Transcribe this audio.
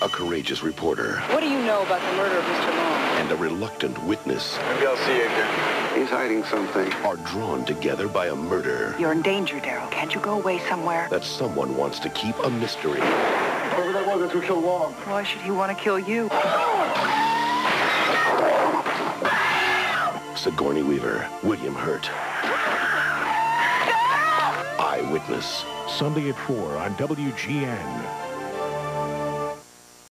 a courageous reporter, What do you know about the murder of Mr. Long? and a reluctant witness Maybe I'll see you again. He's hiding something. are drawn together by a murder You're in danger, Daryl. Can't you go away somewhere? that someone wants to keep a mystery. Whoever that was, that's who killed Long. Why should he want to kill you? Sigourney Weaver, William Hurt. Eyewitness. Sunday at 4 on WGN.